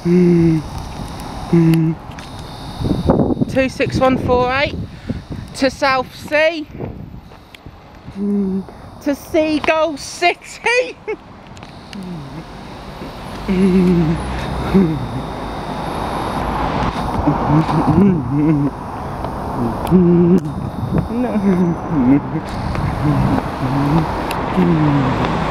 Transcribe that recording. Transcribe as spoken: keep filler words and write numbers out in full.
two six one four eight to South Sea, to Seagull City. No.